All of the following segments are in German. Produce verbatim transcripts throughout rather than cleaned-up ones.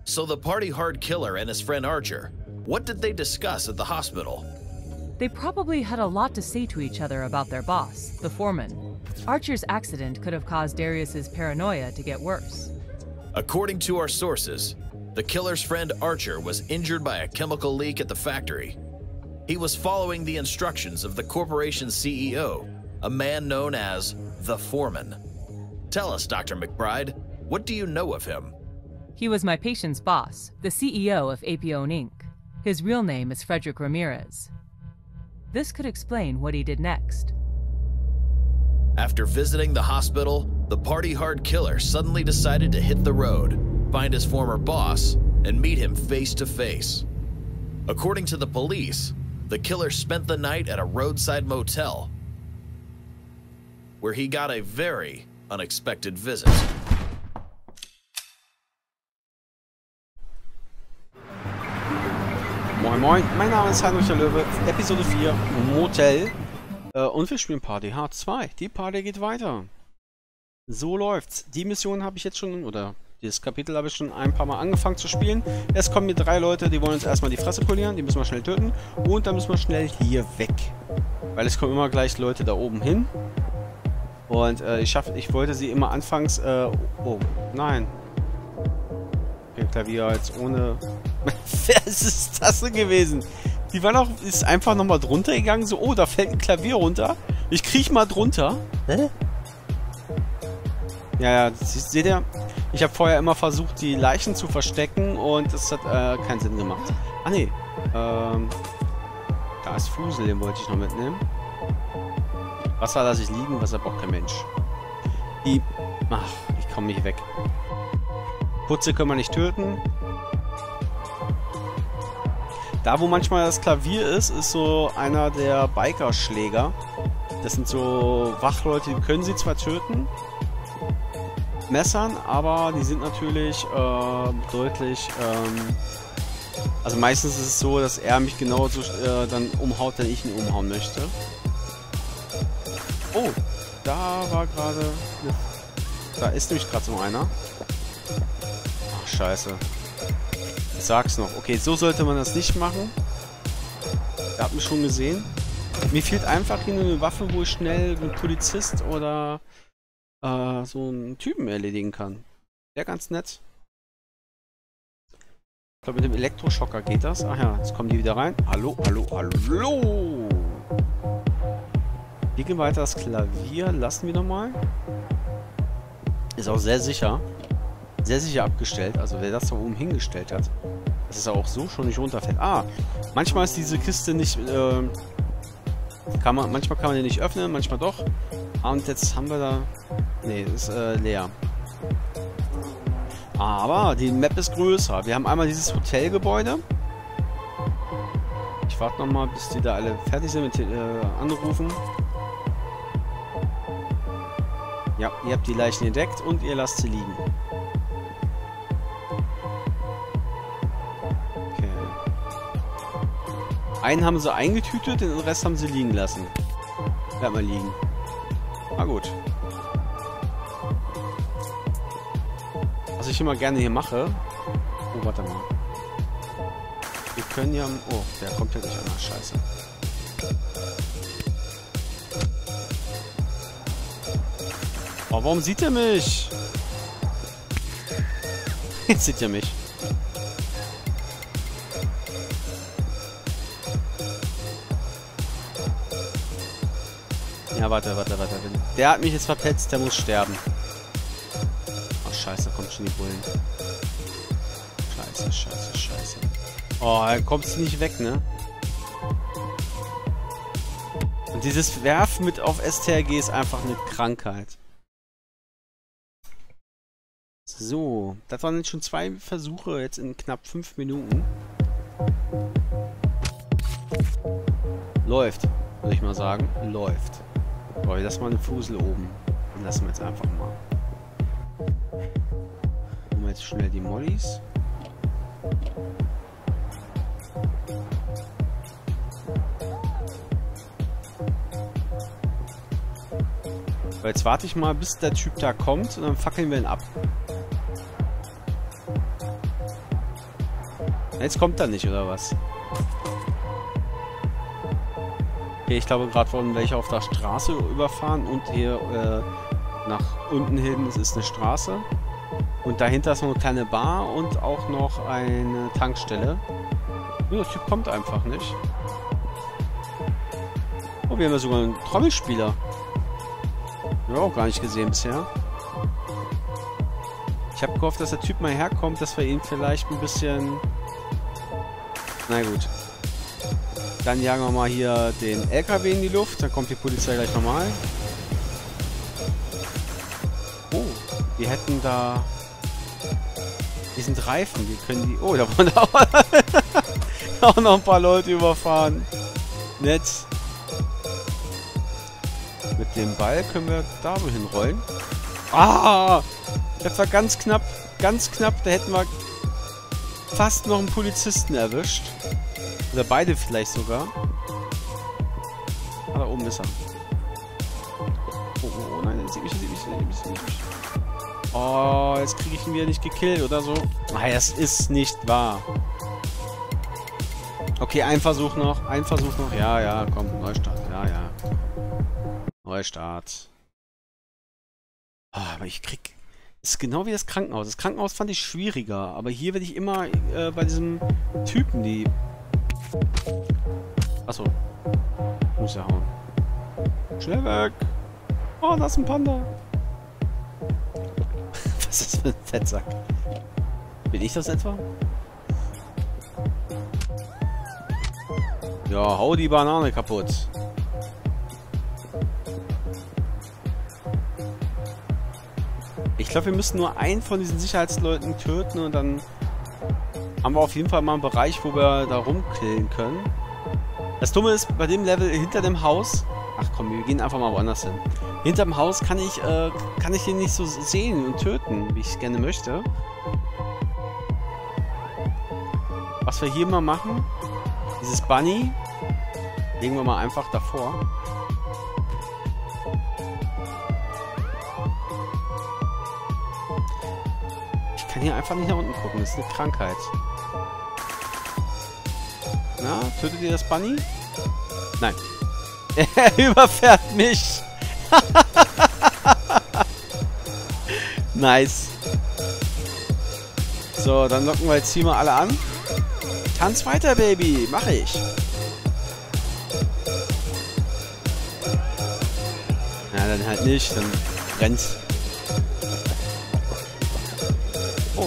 So the party hard killer and his friend Archer, what did they discuss at the hospital? They probably had a lot to say to each other about their boss, the foreman. Archer's accident could have caused Darius's paranoia to get worse. According to our sources, the killer's friend Archer was injured by a chemical leak at the factory. He was following the instructions of the corporation's C E O, a man known as the Foreman. Tell us, Doctor McBride, what do you know of him? He was my patient's boss, the C E O of Apione Incorporated. His real name is Frederick Ramirez. This could explain what he did next. After visiting the hospital, the party hard killer suddenly decided to hit the road, find his former boss, and meet him face to face. According to the police, the killer spent the night at a roadside motel, where he got a very unexpected visit. Moin Moin, mein Name ist Heinrich der Löwe, Episode vier, Motel. Äh, und wir spielen Party Hard zwei. Die Party geht weiter. So läuft's. Die Mission habe ich jetzt schon, oder dieses Kapitel habe ich schon ein paar Mal angefangen zu spielen. Es kommen hier drei Leute, die wollen uns erstmal die Fresse polieren, die müssen wir schnell töten. Und dann müssen wir schnell hier weg. Weil es kommen immer gleich Leute da oben hin. Und äh, ich, schaff, ich wollte sie immer anfangs... Äh, oh, nein. Okay, Klavier jetzt ohne... Wer ist das denn gewesen? Die war doch, ist einfach nochmal drunter gegangen, so, oh, da fällt ein Klavier runter. Ich kriech mal drunter. Hä? Ja, ja, seht ihr? Ich habe vorher immer versucht, die Leichen zu verstecken und das hat äh, keinen Sinn gemacht. Ah, nee. Ähm, da ist Fusel, den wollte ich noch mitnehmen. Wasser lasse ich liegen, Wasser braucht kein Mensch. Die... Ach, ich komme nicht weg. Putze können wir nicht töten. Da, wo manchmal das Klavier ist, ist so einer der Bikerschläger. Das sind so Wachleute, die können sie zwar töten, messern, aber die sind natürlich äh, deutlich... Ähm, also meistens ist es so, dass er mich genauso äh, dann umhaut, wenn ich ihn umhauen möchte. Oh, da war gerade... Ne, da ist nämlich gerade so einer. Ach, scheiße. Ich sag's noch. Okay, so sollte man das nicht machen. Ihr habt mich schon gesehen. Mir fehlt einfach hier eine Waffe, wo ich schnell einen Polizist oder äh, so einen Typen erledigen kann. Wäre ganz nett. Ich glaube, mit dem Elektroschocker geht das. Ach ja, jetzt kommen die wieder rein. Hallo, hallo, hallo. Wir gehen weiter. Das Klavier lassen wir nochmal. Ist auch sehr sicher. Sehr sicher abgestellt. Also wer das da oben hingestellt hat, dass es auch so schon nicht runterfällt. Ah, manchmal ist diese Kiste nicht... Äh, kann man, manchmal kann man die nicht öffnen, manchmal doch. Und jetzt haben wir da... Nee, das ist äh, leer. Aber die Map ist größer. Wir haben einmal dieses Hotelgebäude. Ich warte nochmal, bis die da alle fertig sind mit äh, Anrufen. Ja, ihr habt die Leichen entdeckt und ihr lasst sie liegen. Okay. Einen haben sie eingetütet, den Rest haben sie liegen lassen. Bleib mal liegen. Na gut. Was ich immer gerne hier mache... Oh, warte mal. Wir können ja... Oh, der kommt ja nicht an. Scheiße. Oh, warum sieht er mich? Jetzt sieht er mich. Ja, warte, warte, warte. Der hat mich jetzt verpetzt, der muss sterben. Oh, scheiße, da kommt schon die Bullen. Scheiße, scheiße, scheiße. Oh, er kommt nicht weg, ne? Und dieses Werfen mit auf S T R G ist einfach eine Krankheit. So, das waren jetzt schon zwei Versuche, jetzt in knapp fünf Minuten. Läuft, würde ich mal sagen. Läuft. Oh, lass mal einen Fusel oben. Den lassen wir jetzt einfach mal. Nehmen wir jetzt schnell die Mollys. Aber jetzt warte ich mal, bis der Typ da kommt und dann fackeln wir ihn ab. Jetzt kommt er nicht, oder was? Okay, ich glaube, gerade wurden welche auf der Straße überfahren und hier äh, nach unten hin, es ist eine Straße. Und dahinter ist noch eine kleine Bar und auch noch eine Tankstelle. Oh, der Typ kommt einfach nicht. Oh, wir haben ja sogar einen Trommelspieler. Ja, auch gar nicht gesehen bisher. Ich habe gehofft, dass der Typ mal herkommt, dass wir ihn vielleicht ein bisschen... Na gut. Dann jagen wir mal hier den L K W in die Luft. Dann kommt die Polizei gleich nochmal. Oh, die hätten da... Die sind Reifen. Die können die... Oh, da wurden auch, auch noch ein paar Leute überfahren. Nett. Mit dem Ball können wir da so hinrollen. Ah! Das war ganz knapp. Ganz knapp. Da hätten wir fast noch einen Polizisten erwischt. Oder beide vielleicht sogar. Ah, da oben ist er. Oh, oh, oh nein, er sieht mich, er sieht mich, er sieht mich, er sieht mich. Oh, jetzt kriege ich ihn wieder nicht gekillt oder so. Ah, das ist nicht wahr. Okay, ein Versuch noch. Ein Versuch noch. Ja, ja, komm, Neustart. Ja, ja. Neustart. Ah, aber ich krieg... Das ist genau wie das Krankenhaus. Das Krankenhaus fand ich schwieriger. Aber hier werde ich immer äh, bei diesem Typen, die... Achso. Muss ja hauen. Schnell weg. Oh, da ist ein Panda. Was ist das für ein Fettsack? Bin ich das etwa? Ja, hau die Banane kaputt. Ich glaube, wir müssen nur einen von diesen Sicherheitsleuten töten und dann haben wir auf jeden Fall mal einen Bereich, wo wir da rumkillen können. Das Dumme ist, bei dem Level hinter dem Haus... Ach komm, wir gehen einfach mal woanders hin. Hinter dem Haus kann ich, äh, kann ich den nicht so sehen und töten, wie ich es gerne möchte. Was wir hier mal machen, dieses Bunny, legen wir mal einfach davor. Ich kann hier einfach nicht nach unten gucken, das ist eine Krankheit. Na, tötet ihr das Bunny? Nein. Er überfährt mich. Nice. So, dann locken wir jetzt hier mal alle an. Tanz weiter, Baby. Mach ich. Ja, dann halt nicht. Dann brennt's. Oh.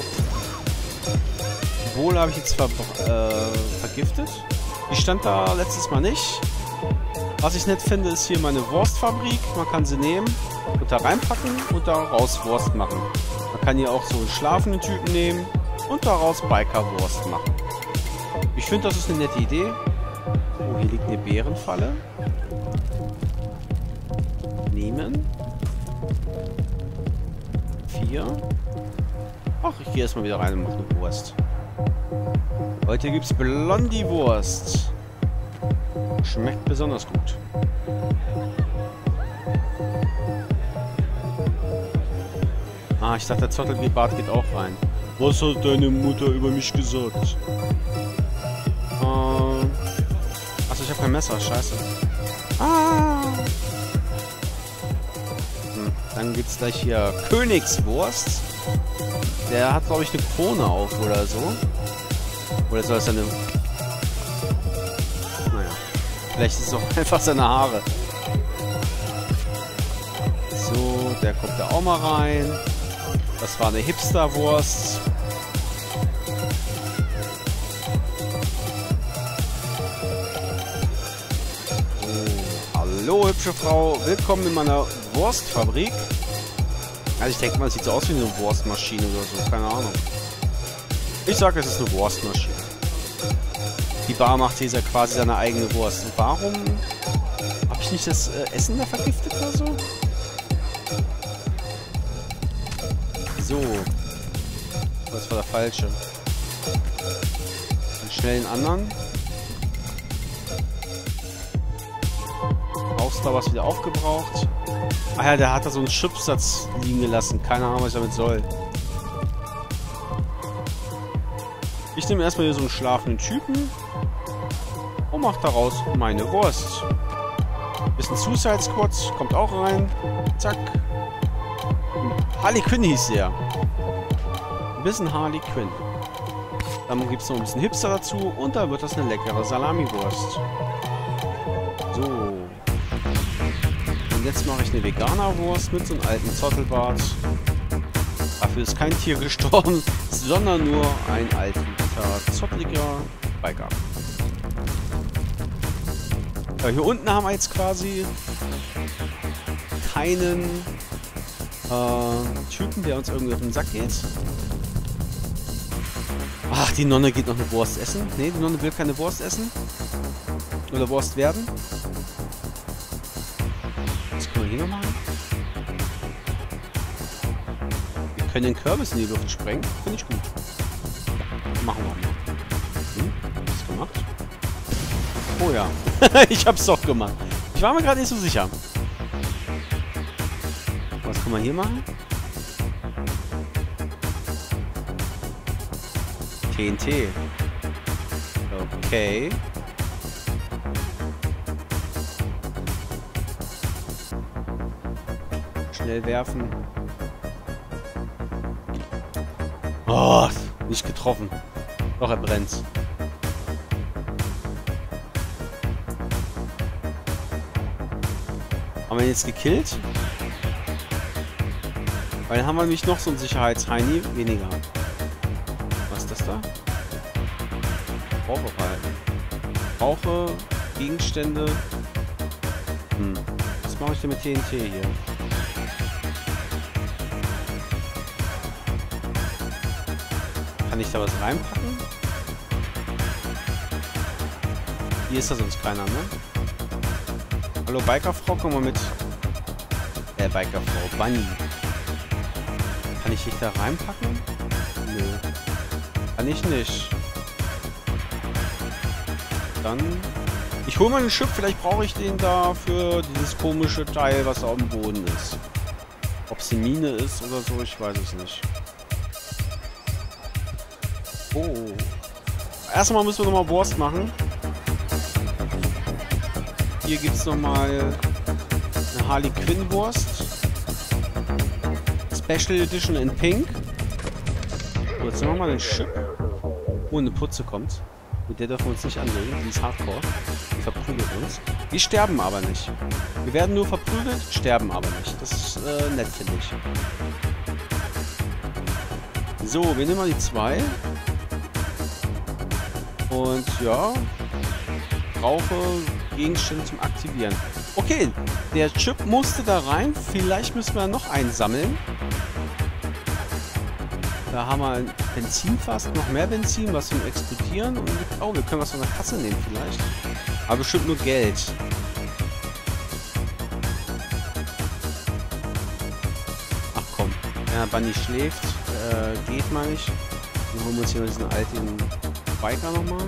Wohl habe ich jetzt ver äh, vergiftet. Die stand da letztes Mal nicht. Was ich nett finde, ist hier meine Wurstfabrik. Man kann sie nehmen und da reinpacken und daraus Wurst machen. Man kann hier auch so einen schlafenden Typen nehmen und daraus Bikerwurst machen. Ich finde, das ist eine nette Idee. Oh, hier liegt eine Bärenfalle. Nehmen. Vier. Ach, ich gehe erstmal wieder rein und mache eine Wurst. Heute gibt es Blondie-Wurst. Schmeckt besonders gut. Ah, ich dachte, der Zottelgebart geht auch rein. Was hat deine Mutter über mich gesagt? Ähm. Achso, ich habe kein Messer. Scheiße. Ah. Hm, dann gibt's gleich hier Königswurst. Der hat, glaube ich, eine Krone auf oder so. Oder soll es eine... Naja. Vielleicht ist es auch einfach seine Haare. So, der kommt da auch mal rein. Das war eine Hipsterwurst. Oh, hallo, hübsche Frau. Willkommen in meiner Wurstfabrik. Also ich denke mal, es sieht so aus wie eine Wurstmaschine oder so. Keine Ahnung. Ich sage, es ist eine Wurstmaschine. Die Bar macht hier quasi seine eigene Wurst. Und warum habe ich nicht das äh, Essen da vergiftet oder so? So. Das war der falsche. Dann schnell den anderen. Ausdauer ist wieder aufgebraucht. Ah ja, der hat da so einen Chipsatz liegen gelassen. Keine Ahnung, was ich damit soll. Ich nehme erstmal hier so einen schlafenden Typen und mache daraus meine Wurst. Bisschen Suicide Squad kommt auch rein. Zack. Harley Quinn hieß der. Ein bisschen Harley Quinn. Dann gibt es noch ein bisschen Hipster dazu und da wird das eine leckere Salami-Wurst. So. Und jetzt mache ich eine Veganer-Wurst mit so einem alten Zottelbart. Dafür ist kein Tier gestorben, sondern nur ein alter, zotteliger Biker. Ja, hier unten haben wir jetzt quasi keinen äh, Typen, der uns irgendwie auf den Sack geht. Ach, die Nonne geht noch eine Wurst essen. Ne, die Nonne will keine Wurst essen. Oder Wurst werden. Was können wir hier noch machen? Wir können den Kürbis in die Luft sprengen. Finde ich gut. Machen wir mal. Hm, was gemacht? Oh ja. Ich hab's doch gemacht. Ich war mir gerade nicht so sicher. Was kann man hier machen? T N T. Okay. Schnell werfen. Oh, nicht getroffen. Doch, er brennt. Haben wir ihn jetzt gekillt? Weil dann haben wir nämlich noch so einen Sicherheitsheini weniger. Was ist das da? Vorbereiten. Brauche Gegenstände. Hm. Was mache ich denn mit T N T hier? Kann ich da was reinpacken? Hier ist da sonst keiner, ne? Hallo Bikerfrau, komm mal mit. Äh, Bikerfrau, Bunny. Kann ich dich da reinpacken? Nö. Kann ich nicht. Dann... Ich hole mal ein Schiff, vielleicht brauche ich den da für dieses komische Teil, was da auf dem Boden ist. Ob es eine Mine ist oder so, ich weiß es nicht. Oh. Erstmal müssen wir nochmal Wurst machen. Hier gibt es nochmal eine Harley Quinn Wurst. Special Edition in Pink. So, jetzt machen wir mal den Chip. Oh, eine Putze kommt. Mit der dürfen wir uns nicht anlegen. Die ist Hardcore. Die verprügelt uns. Wir sterben aber nicht. Wir werden nur verprügelt, sterben aber nicht. Das ist äh, nett, finde ich. So, wir nehmen mal die zwei. Und ja, brauche Gegenstände zum Aktivieren. Okay, der Chip musste da rein. Vielleicht müssen wir noch einen sammeln. Da haben wir ein Benzinfass, noch mehr Benzin, was zum Explodieren. Und oh, wir können was von der Kasse nehmen vielleicht. Aber bestimmt nur Geld. Ach komm, ja, Bunny schläft. Äh, geht mal nicht. Dann holen wir uns hier noch diesen alten Biker nochmal.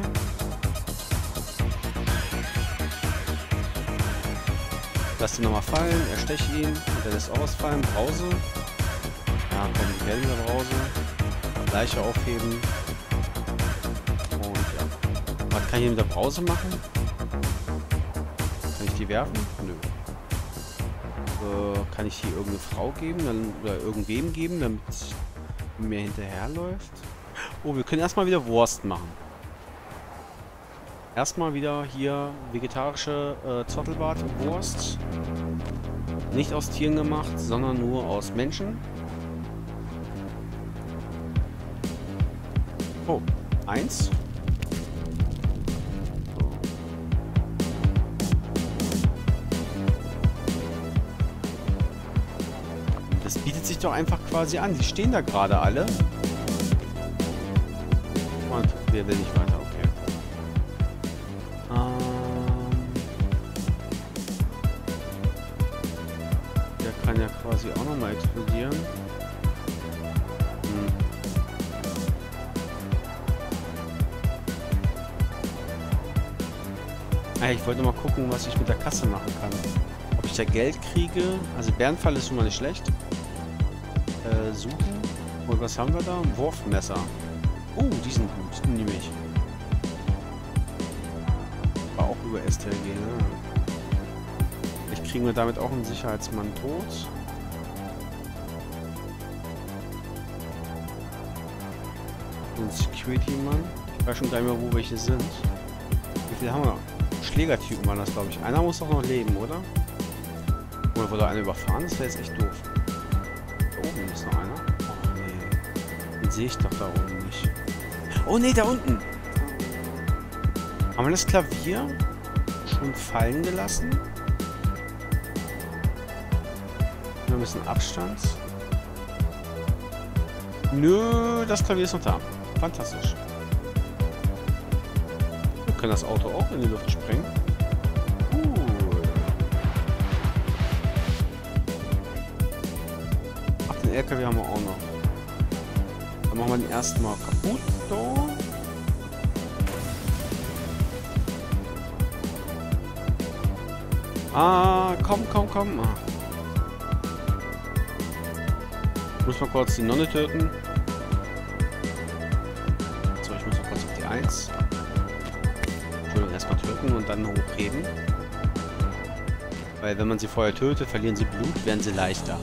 Lass ihn nochmal fallen, ersteche ihn und er lässt ausfallen. Brause. Ja, komm, die Wellen der Brause. Leiche aufheben. Und ja. Was kann ich hier mit der Brause machen? Kann ich die werfen? Nö. Äh, kann ich hier irgendeine Frau geben? Dann, oder irgendwem geben, damit mir hinterherläuft? Oh, wir können erstmal wieder Wurst machen. Erstmal wieder hier vegetarische äh, Zottelbart-Wurst. Nicht aus Tieren gemacht, sondern nur aus Menschen. Oh, eins. So. Das bietet sich doch einfach quasi an. Die stehen da gerade alle. Und wer will nicht weiter? Okay. Ähm, der kann ja quasi auch nochmal explodieren. Hm. Ah, ich wollte mal gucken, was ich mit der Kasse machen kann. Ob ich da Geld kriege. Also Bärenfall ist schon mal nicht schlecht. Äh, suchen. Und was haben wir da? Ein Wurfmesser. Oh, die sind gut. Die nehme ich. War auch über S T L G, ne? Vielleicht kriegen wir damit auch einen Sicherheitsmann tot. Ein Security-Mann. Ich weiß schon gar nicht mehr, wo welche sind. Wie viele haben wir noch? Schlägertypen waren das, glaube ich. Einer muss doch noch leben, oder? Oder wurde einer überfahren? Das wäre jetzt echt doof. Da oben ist noch einer. Oh, nee. Den sehe ich doch da oben nicht. Oh, nee, da unten. Haben wir das Klavier schon fallen gelassen? Noch ein bisschen Abstand. Nö, das Klavier ist noch da. Fantastisch. Wir können das Auto auch in die Luft sprengen. Cool. Ach, den L K W haben wir auch noch. Dann machen wir den ersten mal kaputt. So. Ah, komm, komm, komm. Ah. Muss mal kurz die Nonne töten. So, ich muss mal kurz auf die eins. Entschuldigung, erstmal töten und dann hochheben. Weil wenn man sie vorher tötet, verlieren sie Blut, werden sie leichter.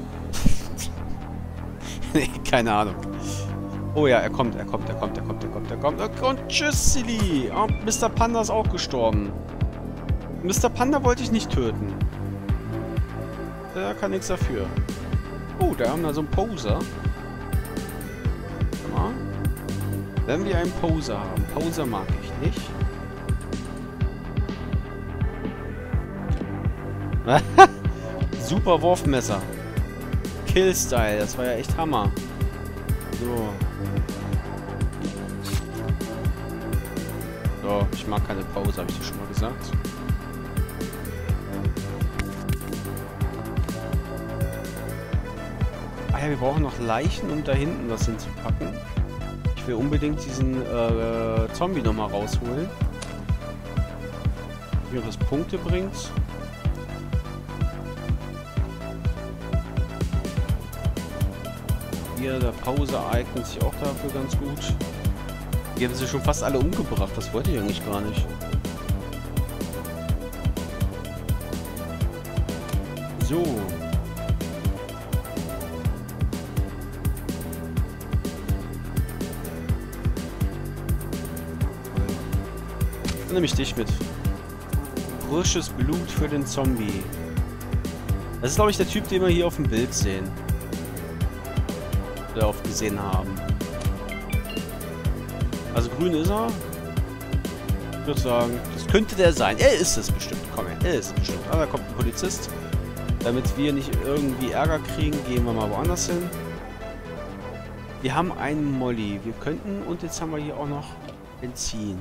Nee, keine Ahnung. Oh ja, er kommt, er kommt, er kommt, er kommt, er kommt, er kommt. Oh, und tschüss, Silly. Oh, Mister Panda ist auch gestorben. Mister Panda wollte ich nicht töten. Der kann nichts dafür. Oh, da haben wir so einen Poser. Ja. Wenn wir einen Poser haben. Poser mag ich nicht. Super Wurfmesser. Kill-Style, das war ja echt Hammer. So. So, ich mag keine Poser, habe ich dir schon mal gesagt. Ah ja, wir brauchen noch Leichen, um da hinten was hinzupacken. Ich will unbedingt diesen äh, Zombie nochmal rausholen. Wie auch das Punkte bringt. Hier, der Pause eignet sich auch dafür ganz gut. Die haben sie schon fast alle umgebracht, das wollte ich eigentlich gar nicht. So. Dann nehme ich dich mit. Frisches Blut für den Zombie. Das ist, glaube ich, der Typ, den wir hier auf dem Bild sehen. Oder oft gesehen haben. Also grün ist er. Ich würde sagen, das könnte der sein. Er ist es bestimmt. Komm her, er ist es bestimmt. Aber da kommt ein Polizist. Damit wir nicht irgendwie Ärger kriegen, gehen wir mal woanders hin. Wir haben einen Molly. Wir könnten... Und jetzt haben wir hier auch noch Benzin.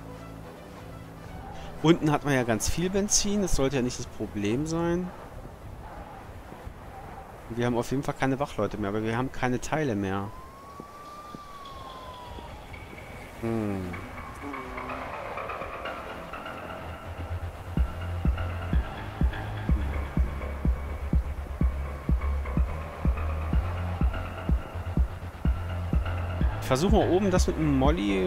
Unten hat man ja ganz viel Benzin. Das sollte ja nicht das Problem sein. Wir haben auf jeden Fall keine Wachleute mehr, aber wir haben keine Teile mehr. Hm. Ich versuche mal oben das mit dem Molly...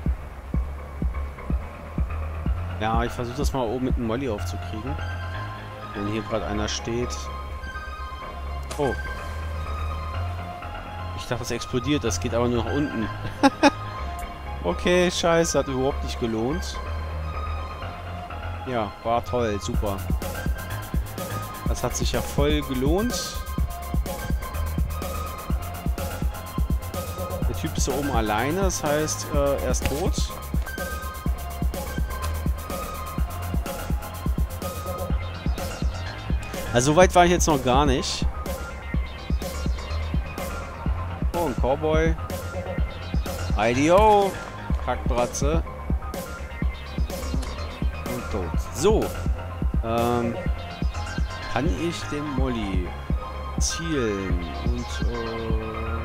Ja, ich versuche das mal oben mit dem Molly aufzukriegen. Wenn hier gerade einer steht... Oh. Ich dachte, es explodiert. Das geht aber nur nach unten. Okay, scheiße. Hat überhaupt nicht gelohnt. Ja, war toll. Super. Das hat sich ja voll gelohnt. Der Typ ist da oben alleine. Das heißt, äh, er ist tot. Also so weit war ich jetzt noch gar nicht. Oh, ein Cowboy. I D O. Kackbratze. Und tot. So. Ähm, kann ich den Molly zielen und äh,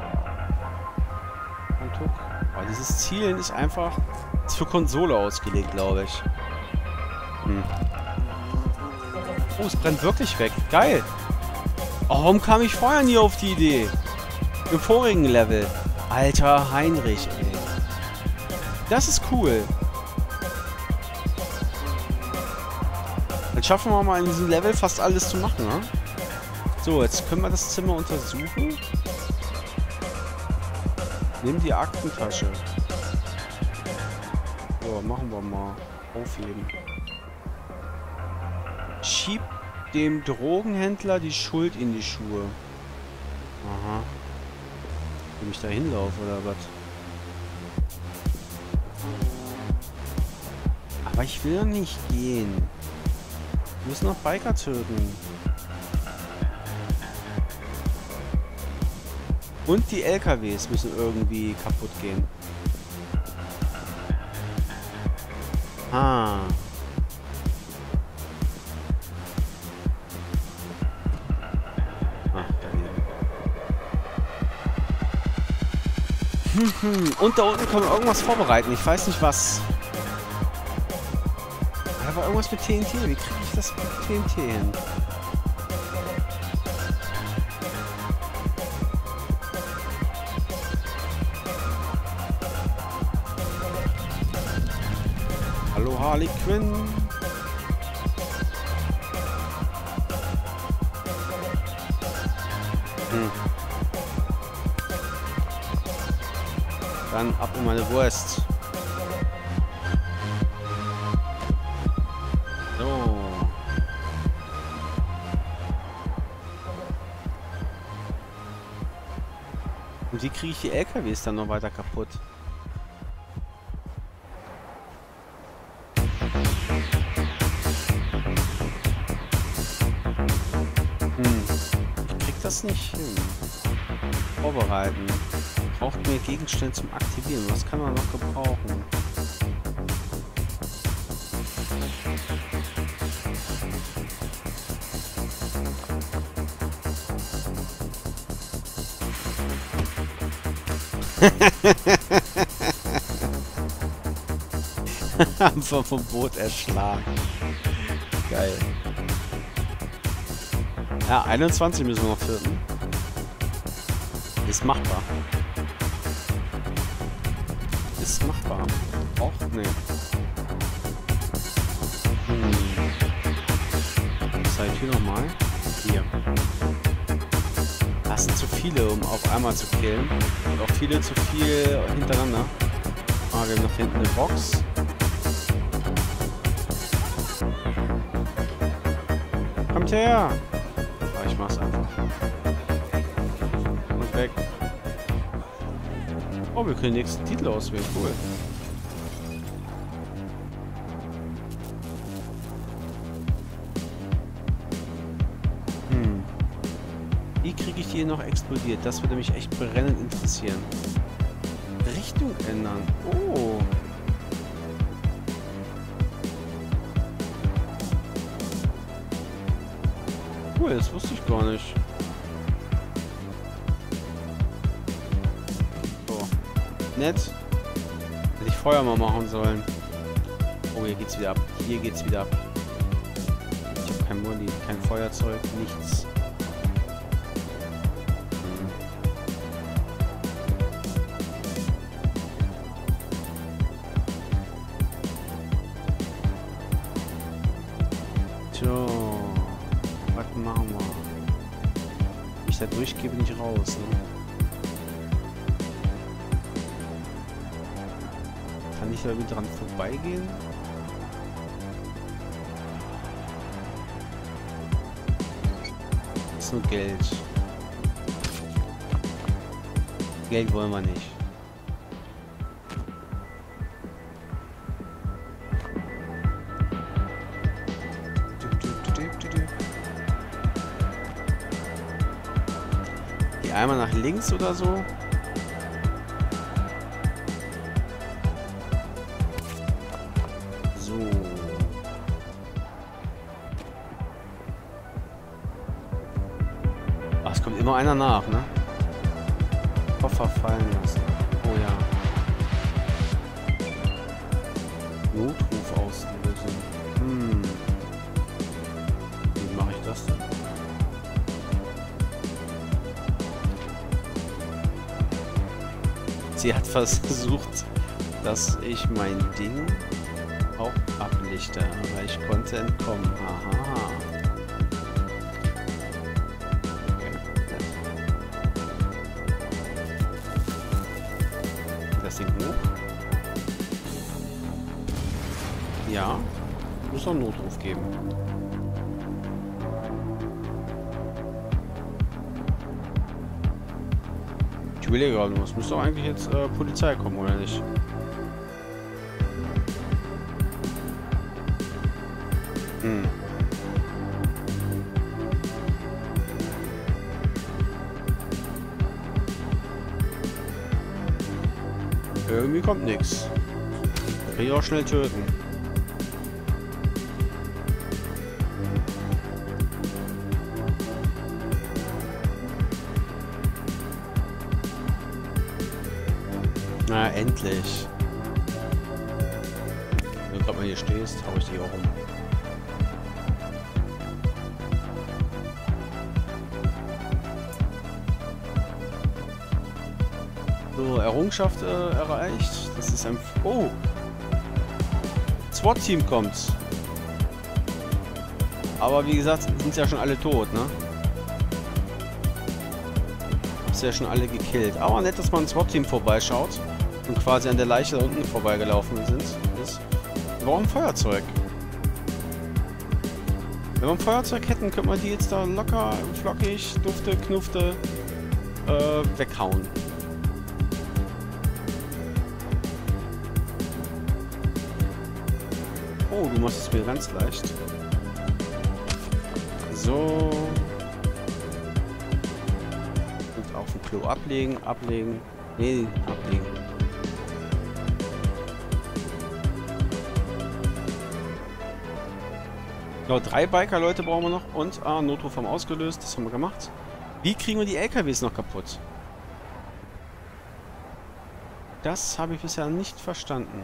aber dieses Zielen ist einfach ist für Konsole ausgelegt, glaube ich. Hm. Oh, es brennt wirklich weg. Geil. Oh, warum kam ich vorher nie auf die Idee? Im vorigen Level. Alter Heinrich, ey. Das ist cool. Jetzt schaffen wir mal in diesem Level fast alles zu machen, ne? So, jetzt können wir das Zimmer untersuchen. Nimm die Aktentasche. So, machen wir mal. Aufheben. Schieb dem Drogenhändler die Schuld in die Schuhe. Aha. Wenn ich da hinlaufe oder was? Aber ich will doch nicht gehen. Wir müssen noch Biker töten. Und die L K Ws müssen irgendwie kaputt gehen. Ah. Ach, daneben. Hm, hm. Und da unten können wir irgendwas vorbereiten. Ich weiß nicht was. Da war irgendwas mit T N T. Wie kriege ich das mit T N T hin? Hallo Harley Quinn. Hm. Dann ab in meine Wurst. So. Und wie kriege ich die L K Ws dann noch weiter kaputt? Nicht hin. Vorbereiten. Braucht mehr Gegenstände zum Aktivieren. Was kann man noch gebrauchen? Einfach vom Boot erschlagen. Geil. Ja, einundzwanzig müssen wir noch töten. Ist machbar. Ist machbar. Och, nee. Hm. Was halt hier nochmal? Hier. Das sind zu viele, um auf einmal zu killen. Und auch viele zu viel hintereinander. Ah, wir haben noch hinten eine Box. Kommt her! Ich mach's einfach. Und weg. Oh, wir können den nächsten Titel auswählen. Cool. Hm. Wie kriege ich die hier noch explodiert? Das würde mich echt brennend interessieren. Richtung ändern. Oh. Cool, das wusste ich gar nicht. So. Nett. Hätte ich Feuer mal machen sollen. Oh, hier geht's wieder ab. Hier geht's wieder ab. Ich habe kein Molly, kein Feuerzeug, nichts. Hm. Tja. Was machen wir? Wenn ich da durchgehe, bin ich raus, ne? Kann ich da irgendwie dran vorbeigehen? Das ist nur Geld. Geld wollen wir nicht. Einmal nach links oder so. So. Ach, es kommt immer einer nach, ne? Koffer fallen lassen. Oh ja. Notruf auslösen. Hm. Wie mache ich das denn? Sie hat versucht, dass ich mein Ding auch ablichte, aber ich konnte entkommen. Aha. Okay. Das Ding hoch. Ja. Muss doch einen Notruf geben. Ich will ja gerade, es müsste doch eigentlich jetzt äh, Polizei kommen, oder nicht? Hm. Irgendwie kommt nichts. Kann ich auch schnell töten. Na, endlich. Wenn du gerade mal hier stehst, hau ich dich auch um. So, Errungenschaft äh, erreicht. Das ist ein... Oh! SWAT-Team kommt. Aber wie gesagt, sind ja schon alle tot, ne? Hab's ja schon alle gekillt. Aber nett, dass man ein SWAT-Team vorbeischaut. Und quasi an der Leiche da unten vorbeigelaufen sind. Ist. Wir brauchen ein Feuerzeug. Wenn wir ein Feuerzeug hätten, könnte man die jetzt da locker, flockig, dufte, knufte äh, weghauen. Oh, du machst es mir ganz leicht. So. Und auf dem Klo ablegen, ablegen. Nee, ablegen. Genau, drei Biker-Leute brauchen wir noch und ah, Notruf haben ausgelöst, das haben wir gemacht. Wie kriegen wir die L K Ws noch kaputt? Das habe ich bisher nicht verstanden.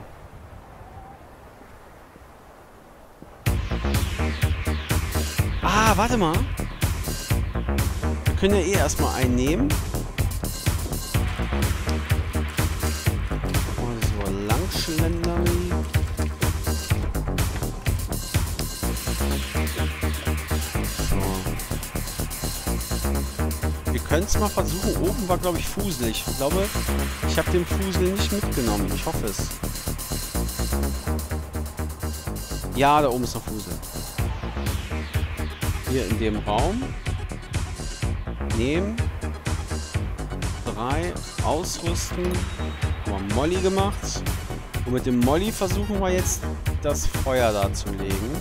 Ah, warte mal. Wir können ja eh erstmal einnehmen. So, langschlendern. Wir können es mal versuchen. Oben war, glaube ich, Fusel. Ich glaube, ich habe den Fusel nicht mitgenommen. Ich hoffe es. Ja, da oben ist noch Fusel. Hier in dem Raum. Nehmen. Drei. Ausrüsten. Haben wir Molly gemacht. Und mit dem Molly versuchen wir jetzt das Feuer da zu legen.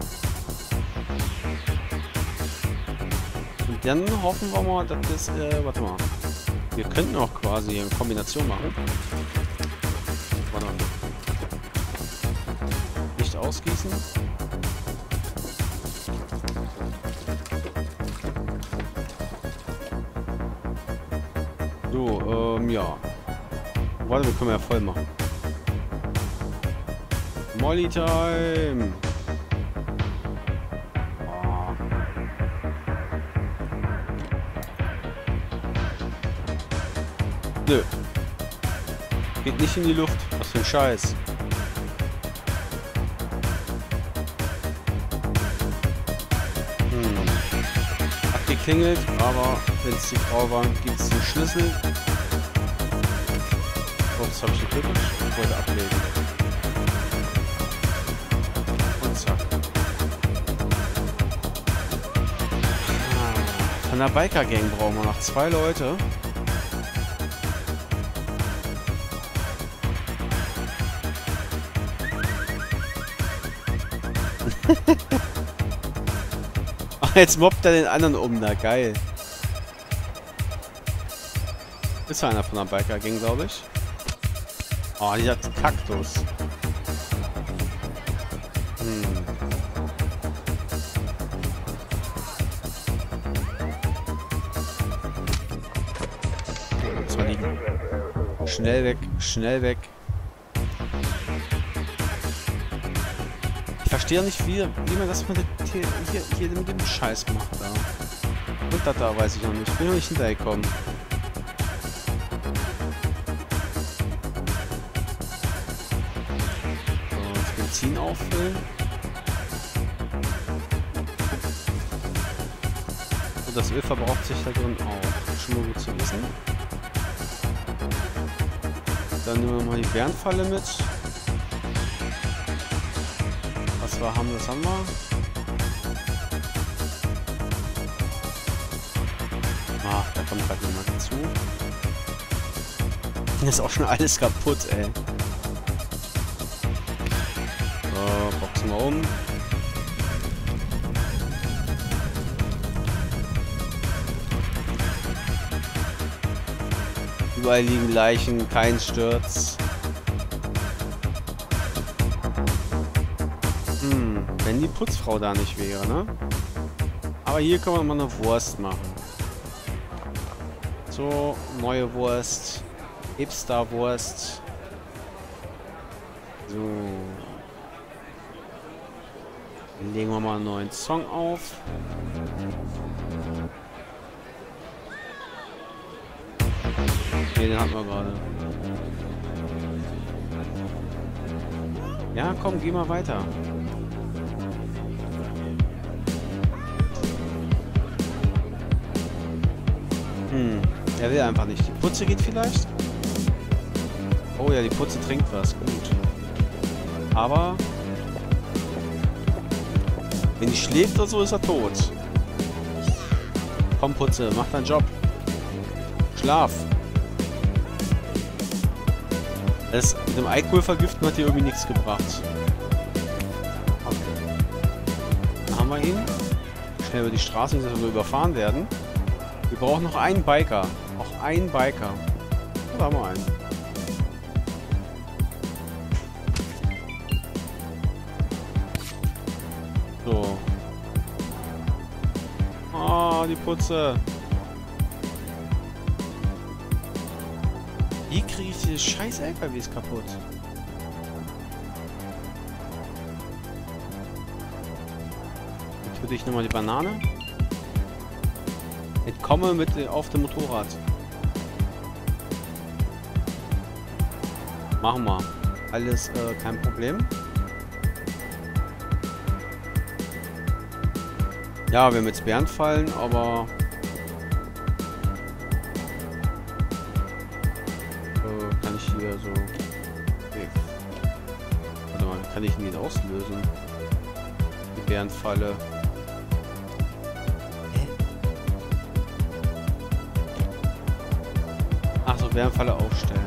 Und dann hoffen wir mal, dass das... Äh, warte mal. Wir könnten auch quasi eine Kombination machen. Warte mal. Nicht ausgießen. So, ähm, ja. Warte, wir können ja voll machen. Molly Time! Oh. Nö. Geht nicht in die Luft. Was für ein Scheiß. Hm. Abgeklingelt, aber wenn es die Frau war, gibt es den Schlüssel. Oh, das habe ich getötet. Ich wollte ablegen. Und zack. Ah, von der Biker-Gang brauchen wir noch zwei Leute. Ach, jetzt mobbt er den anderen um, na geil. Ist einer von der Biker-Gang, glaube ich. Oh, die hat Kaktus. Hm. So liegen. Schnell weg, schnell weg. Ich verstehe nicht, wie, wie man das mit hier, hier, hier mit dem Scheiß macht da. Und das da weiß ich noch nicht. Ich bin noch nicht hinterhergekommen. Benzin auffüllen. Und das Öl verbraucht sich da drin auch. Schon mal gut zu wissen. Dann nehmen wir mal die Bärenfalle mit. Was wir haben, das haben wir. Ach, da kommt gerade nochmal dazu. Das ist auch schon alles kaputt, ey. So, boxen wir um. Überall liegen Leichen, kein Sturz. Hm, wenn die Putzfrau da nicht wäre, ne? Aber hier kann man mal eine Wurst machen. So, neue Wurst. Hipster-Wurst. So. Dann legen wir mal einen neuen Song auf. Ne, den hatten wir gerade. Ja, komm, geh mal weiter. Hm, er will einfach nicht. Die Putze geht vielleicht? Oh ja, die Putze trinkt was. Gut. Aber wenn die schläft oder so, ist er tot. Komm, Putze, mach deinen Job. Schlaf. Das mit dem Alkohol vergiften hat dir irgendwie nichts gebracht. Okay. Dann haben wir ihn. Schnell über die Straße, nicht, dass wir überfahren werden. Wir brauchen noch einen Biker. Noch einen Biker. Da haben wir einen. So. Ah, die Putze. Wie kriege ich diese scheiß L K Ws kaputt? Jetzt würde ich nochmal die Banane. Entkomme mit auf dem Motorrad. Machen wir. Alles äh, kein Problem. Ja, wir haben jetzt Bären fallen, aber äh, kann ich hier so. Okay. Warte mal, kann ich ihn wieder auslösen? Die Bärenfalle. Achso, Bärenfalle aufstellen.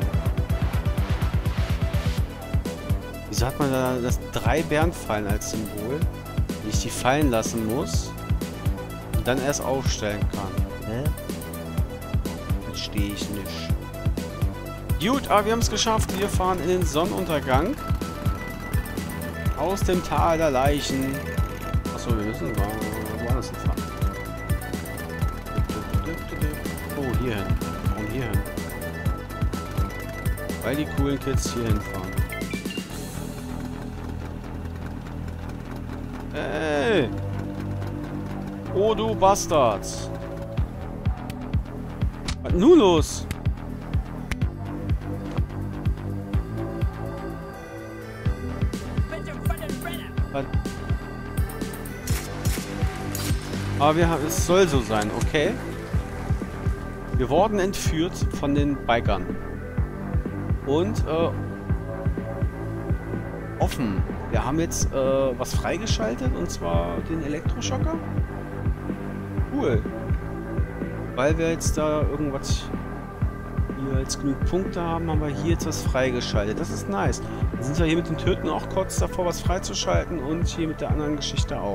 Wieso hat man da das drei Bärenfallen als Symbol? Wenn ich die fallen lassen muss und dann erst aufstellen kann. Hä? Verstehe ich nicht. Gut, aber wir haben es geschafft. Wir fahren in den Sonnenuntergang. Aus dem Tal der Leichen. Achso, wir müssen woanders hinfahren. Oh, hier hin. Warum hier hin? Weil die coolen Kids hier hinfahren. Hey! Oh, du Bastard! Was nun los? Was? Aber wir haben, es soll so sein, okay? Wir wurden entführt von den Bikern. Und, äh, offen. Wir haben jetzt, äh, was freigeschaltet, und zwar den Elektroschocker. Cool. Weil wir jetzt da irgendwas hier jetzt genug Punkte haben, haben wir hier jetzt was freigeschaltet. Das ist nice. Dann sind wir hier mit den Töten auch kurz davor, was freizuschalten, und hier mit der anderen Geschichte auch.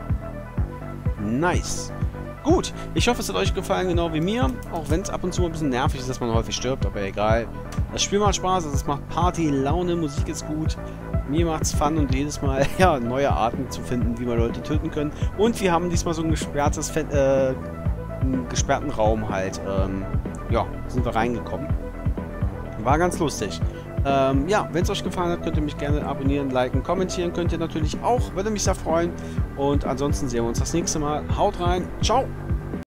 Nice. Gut, ich hoffe, es hat euch gefallen, genau wie mir. Auch wenn es ab und zu ein bisschen nervig ist, dass man häufig stirbt, aber egal. Das Spiel macht Spaß, es macht Party, Laune, Musik ist gut. Mir macht's Fun und jedes Mal ja, neue Arten zu finden, wie man Leute töten können. Und wir haben diesmal so ein gesperrtes, äh, einen gesperrten Raum halt. Ähm, ja, sind wir reingekommen. War ganz lustig. Ähm, ja, wenn es euch gefallen hat, könnt ihr mich gerne abonnieren, liken, kommentieren. Könnt ihr natürlich auch, würde mich sehr freuen. Und ansonsten sehen wir uns das nächste Mal. Haut rein, ciao!